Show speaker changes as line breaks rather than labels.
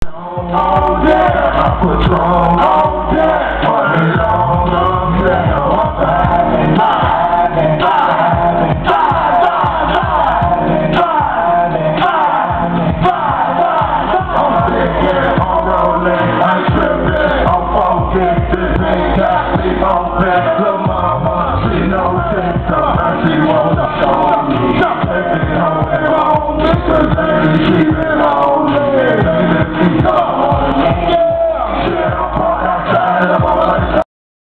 Oh yeah, I put on deck, money long, long,